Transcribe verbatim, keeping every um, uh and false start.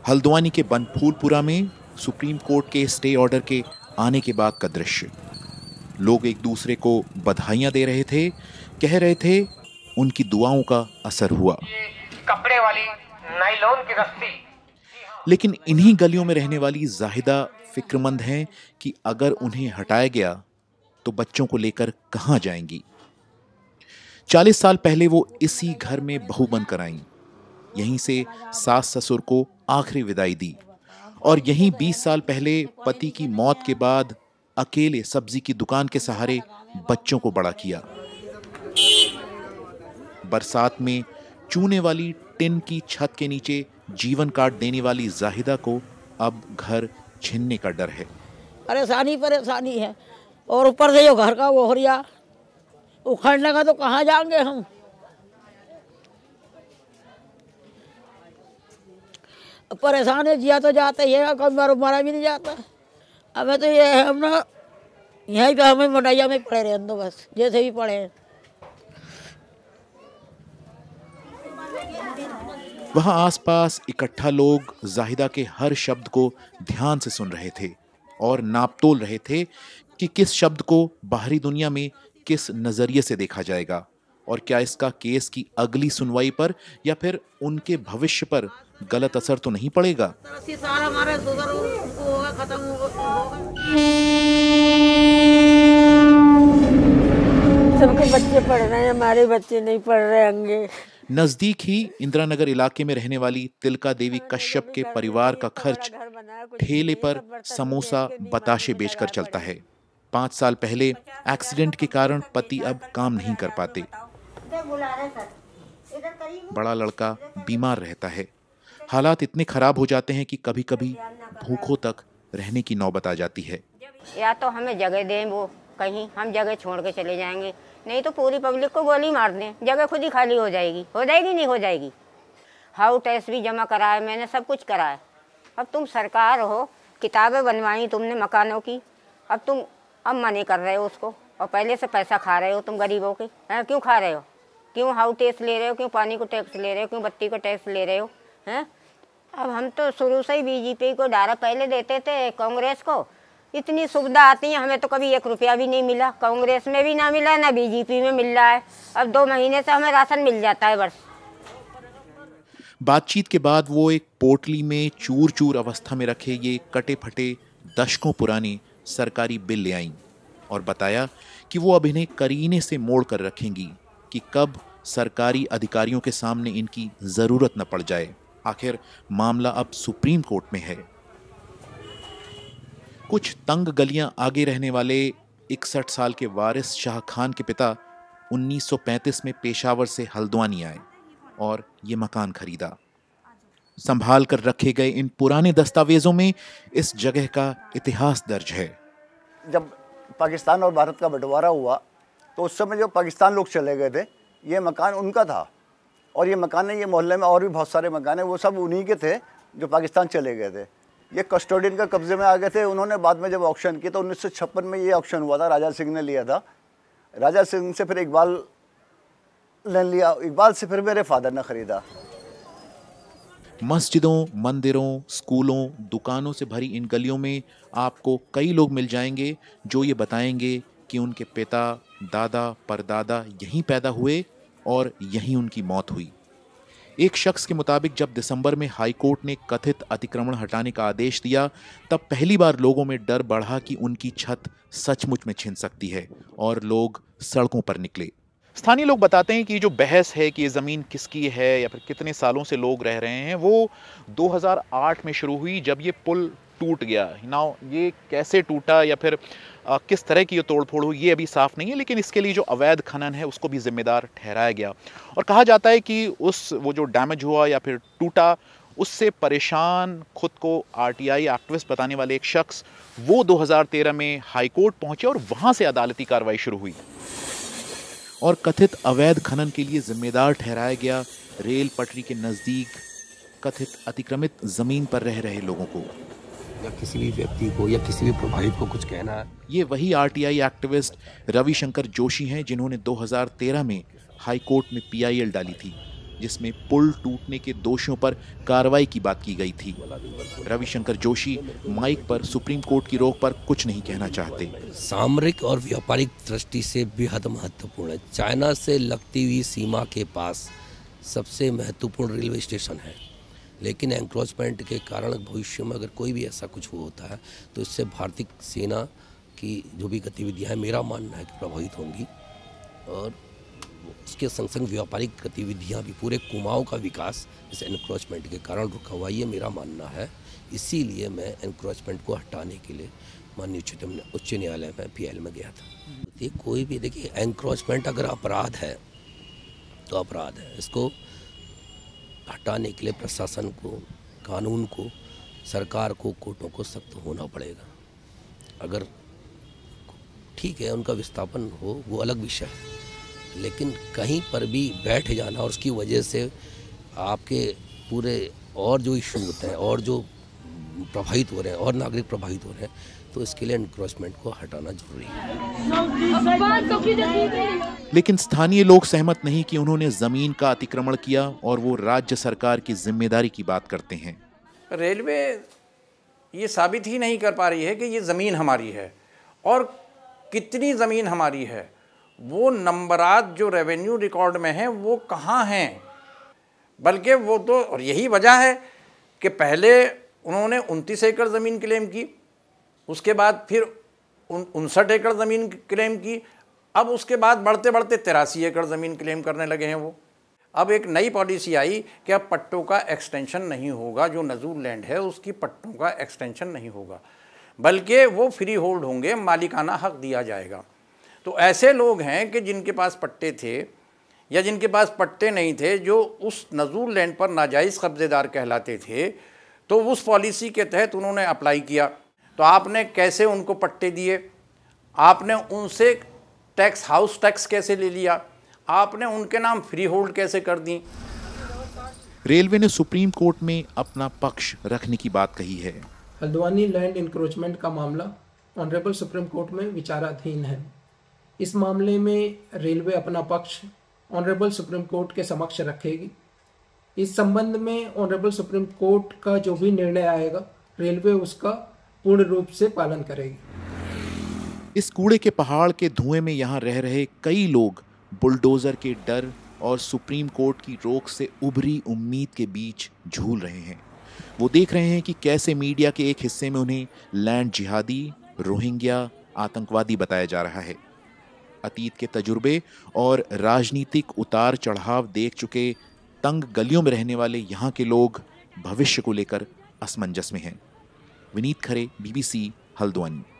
हल्द्वानी के बनफूलपुरा में Supreme Court के स्टे ऑर्डर के आने के बाद का दृश्य। लोग एक दूसरे को बधाइयां दे रहे थे, कह रहे थे उनकी दुआओं का असर हुआ। ये कपड़े वाली नायलॉन की रस्सी। लेकिन इन्हीं गलियों में रहने वाली जाहिदा फिक्रमंद हैं कि अगर उन्हें हटाया गया तो बच्चों को लेकर कहां जाएंगी। चालीस साल पहले वो इसी घर में बहू बनकर आईं। यहीं से सास ससुर को आखिरी विदाई दी और यहीं बीस साल पहले पति की मौत के बाद अकेले सब्जी की दुकान के सहारे बच्चों को बड़ा किया। बरसात में चूने वाली टिन की छत के नीचे जीवन काट देने वाली जाहिदा को अब घर छीनने का डर है। परेशानी परेशानी है और ऊपर से जो घर का वो हरिया उखड़ने का, तो कहाँ जाएंगे हम। परेशान है, जिया तो जाते ही है, कभी बार मारा भी नहीं जाता। हमें तो ये है, हम ना यहीं पे हमें मोटाइया में पड़े रहे तो बस जैसे भी पड़े हैं। वहां आसपास इकट्ठा लोग जाहिदा के हर शब्द को ध्यान से सुन रहे थे और नापतोल रहे थे कि किस शब्द को बाहरी दुनिया में किस नजरिए से देखा जाएगा और क्या इसका केस की अगली सुनवाई पर या फिर उनके भविष्य पर गलत असर तो नहीं पड़ेगा। सबके बच्चे पढ़ रहे हैं, हमारे बच्चे नहीं पढ़ रहे होंगे। नजदीक ही इंदिरानगर इलाके में रहने वाली तिलका देवी कश्यप के परिवार का खर्च ठेले पर समोसा बताशे बेचकर चलता है। पांच साल पहले एक्सीडेंट के कारण पति अब काम नहीं कर पाते। बड़ा लड़का बीमार रहता है। हालात इतने खराब हो जाते हैं कि कभी कभी भूखों तक रहने की नौबत आ जाती है। या तो हमें जगह दें, वो कहीं हम जगह छोड़ के चले जाएंगे, नहीं तो पूरी पब्लिक को गोली मार दें, जगह खुद ही खाली हो जाएगी। हो जाएगी नहीं हो जाएगी। हाउ टैक्स भी जमा कराया मैंने, सब कुछ कराया। अब तुम सरकार हो, किताबें बनवाई तुमने मकानों की, अब तुम अब मना कर रहे हो उसको और पहले से पैसा खा रहे हो तुम गरीबों के। हैं क्यों खा रहे हो? क्यों हाउ टैक्स ले रहे हो? क्यों पानी को टैक्स ले रहे हो? क्यों बत्ती को टैक्स ले रहे हो? हैं अब हम तो शुरू से ही बीजेपी को डारा पहले देते थे, कांग्रेस को इतनी सुविधा आती है, हमें तो कभी एक रुपया भी नहीं मिला। कांग्रेस में भी ना मिला, ना बीजेपी में मिल रहा है। अब दो महीने से हमें राशन मिल जाता है बस। बातचीत के बाद वो एक पोटली में चूर चूर अवस्था में रखे ये कटे फटे दशकों पुराने सरकारी बिल ले आईं और बताया कि वो अब इन्हें करीने से मोड़ कर रखेंगी कि कब सरकारी अधिकारियों के सामने इनकी जरूरत न पड़ जाए। आखिर मामला अब सुप्रीम कोर्ट में है। कुछ तंग गलियां आगे रहने वाले इकसठ साल के वारिस शाह खान के पिता उन्नीस सौ पैंतीस में पेशावर से हल्द्वानी आए और ये मकान खरीदा। संभाल कर रखे गए इन पुराने दस्तावेजों में इस जगह का इतिहास दर्ज है। जब पाकिस्तान और भारत का बंटवारा हुआ तो उस समय जो पाकिस्तान लोग चले गए थे, ये मकान उनका था और ये मकान है, ये मोहल्ले में और भी बहुत सारे मकान है, वो सब उन्हीं के थे जो पाकिस्तान चले गए थे। ये कस्टोडियन का कब्जे में आ गए थे। उन्होंने बाद में जब ऑक्शन किया तो उन्नीस सौ छप्पन में ये ऑक्शन हुआ था, राजा सिंह ने लिया था। राजा सिंह से फिर इकबाल ने लिया, इकबाल से फिर मेरे फादर ने खरीदा। मस्जिदों, मंदिरों, स्कूलों, दुकानों से भरी इन गलियों में आपको कई लोग मिल जाएंगे जो ये बताएंगे कि उनके पिता, दादा, परदादा यहीं पैदा हुए और यहीं उनकी मौत हुई। एक शख्स के मुताबिक जब दिसंबर में हाई कोर्ट ने कथित अतिक्रमण हटाने का आदेश दिया, तब पहली बार लोगों में डर बढ़ा कि उनकी छत सचमुच में छिन सकती है और लोग सड़कों पर निकले। स्थानीय लोग बताते हैं कि जो बहस है कि ये ज़मीन किसकी है या फिर कितने सालों से लोग रह रहे हैं, वो दो हज़ार आठ में शुरू हुई जब ये पुल टूट गया। नाउ ये कैसे टूटा या फिर आ, किस तरह की ये तोड़फोड़ हुई ये अभी साफ नहीं है, लेकिन इसके लिए जो अवैध खनन है उसको भी जिम्मेदार ठहराया गया और कहा जाता है कि उस वो जो डैमेज हुआ या फिर टूटा, उससे परेशान खुद को आरटीआई एक्टिविस्ट बताने वाले एक शख्स वो दो हज़ार तेरह में हाई कोर्ट पहुंचे और वहां से अदालती कार्रवाई शुरू हुई और कथित अवैध खनन के लिए जिम्मेदार ठहराया गया रेल पटरी के नजदीक कथित अतिक्रमित जमीन पर रह रहे लोगों को या किसी भी व्यक्ति को या किसी भी प्रभावित को कुछ कहना है। ये वही आरटीआई एक्टिविस्ट रविशंकर जोशी हैं जिन्होंने दो हज़ार तेरह में हाई कोर्ट में पीआईएल डाली थी। जिसमें पुल टूटने के दोषियों पर कार्रवाई की बात की गई थी। रविशंकर जोशी माइक पर सुप्रीम कोर्ट की रोक पर कुछ नहीं कहना चाहते। सामरिक और व्यापारिक दृष्टि से बेहद महत्वपूर्ण है। चाइना से लगती हुई सीमा के पास सबसे महत्वपूर्ण रेलवे स्टेशन है, लेकिन एंक्रोचमेंट के कारण भविष्य में अगर कोई भी ऐसा कुछ होता है तो इससे भारतीय सेना की जो भी गतिविधियां हैं, मेरा मानना है कि प्रभावित होंगी, और उसके संग संग व्यापारिक गतिविधियां भी, पूरे कुमाऊं का विकास इस एनक्रोचमेंट के कारण रुका हुआ, ये मेरा मानना है। इसीलिए मैं एनक्रोचमेंट को हटाने के लिए माननीय उच्चतम उच्च न्यायालय में पी एल में गया था। ये कोई भी देखिए, एनक्रोचमेंट अगर अपराध है तो अपराध है, इसको हटाने के लिए प्रशासन को, कानून को, सरकार को, कोर्टों को सख्त होना पड़ेगा। अगर ठीक है उनका विस्थापन हो वो अलग विषय है, लेकिन कहीं पर भी बैठ जाना और उसकी वजह से आपके पूरे और जो इशू होते हैं और जो प्रभावित हो रहे हैं और नागरिक प्रभावित हो रहे हैं, तो इसके लिए एनक्रोचमेंट को हटाना जरूरी है। लेकिन स्थानीय लोग सहमत नहीं कि उन्होंने जमीन का अतिक्रमण किया और वो राज्य सरकार की जिम्मेदारी की बात करते हैं। रेलवे ये साबित ही नहीं कर पा रही है कि ये ज़मीन हमारी है, और कितनी ज़मीन हमारी है, वो नंबरात जो रेवेन्यू रिकॉर्ड में हैं वो कहाँ हैं। बल्कि वो तो, और यही वजह है कि पहले उन्होंने उनतीस एकड़ ज़मीन क्लेम की, उसके बाद फिर उनसठ एकड़ ज़मीन क्लेम की, अब उसके बाद बढ़ते बढ़ते तिरासी एकड़ ज़मीन क्लेम करने लगे हैं वो। अब एक नई पॉलिसी आई कि अब पट्टों का एक्सटेंशन नहीं होगा, जो नजूल लैंड है उसकी पट्टों का एक्सटेंशन नहीं होगा, बल्कि वो फ्री होल्ड होंगे, मालिकाना हक दिया जाएगा। तो ऐसे लोग हैं कि जिनके पास पट्टे थे या जिनके पास पट्टे नहीं थे, जो उस नजूल लैंड पर नाजायज़ कब्ज़ेदार कहलाते थे, तो उस पॉलिसी के तहत उन्होंने अप्लाई किया। तो आपने कैसे उनको पट्टे दिए, आपने उनसे टैक्स, हाउस टैक्स कैसे ले लिया, आपने उनके नाम फ्री होल्ड कैसे कर दी। रेलवे ने सुप्रीम कोर्ट में अपना पक्ष रखने की बात कही है। हल्द्वानी लैंड इंक्रोचमेंट का मामला ऑनरेबल सुप्रीम कोर्ट में विचाराधीन है। इस मामले में रेलवे अपना पक्ष ऑनरेबल सुप्रीम कोर्ट के समक्ष रखेगी। इस संबंध में ऑनरेबल सुप्रीम कोर्ट का जो भी निर्णय आएगा, रेलवे उसका पूर्ण रूप से पालन करेगी। इस कूड़े के पहाड़ के धुएं में यहाँ रह रहे कई लोग बुलडोजर के डर और सुप्रीम कोर्ट की रोक से उभरी उम्मीद के बीच झूल रहे हैं। वो देख रहे हैं कि कैसे मीडिया के एक हिस्से में उन्हें लैंड जिहादी, रोहिंग्या, आतंकवादी बताया जा रहा है। अतीत के तजुर्बे और राजनीतिक उतार चढ़ाव देख चुके तंग गलियों में रहने वाले यहाँ के लोग भविष्य को लेकर असमंजस में हैं। विनीत खरे, बीबीसी, हल्द्वानी।